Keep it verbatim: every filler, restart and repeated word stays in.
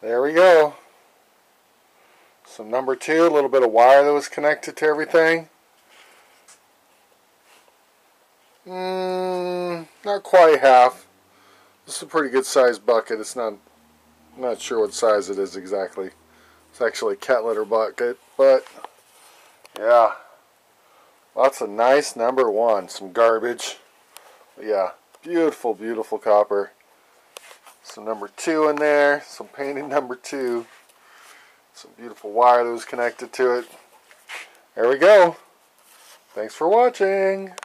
There we go. So number two, a little bit of wire that was connected to everything. Mm, not quite half. This is a pretty good sized bucket. It's not, I'm not sure what size it is exactly. It's actually a cat litter bucket, but yeah. Lots of nice number one. Some garbage. But yeah, beautiful, beautiful copper. Some number two in there. Some painted number two. Some beautiful wire that was connected to it. There we go. Thanks for watching.